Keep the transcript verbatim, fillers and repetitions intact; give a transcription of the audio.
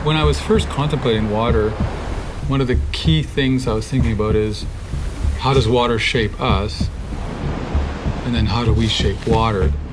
When I was first contemplating water, one of the key things I was thinking about is how does water shape us? And then how do we shape water?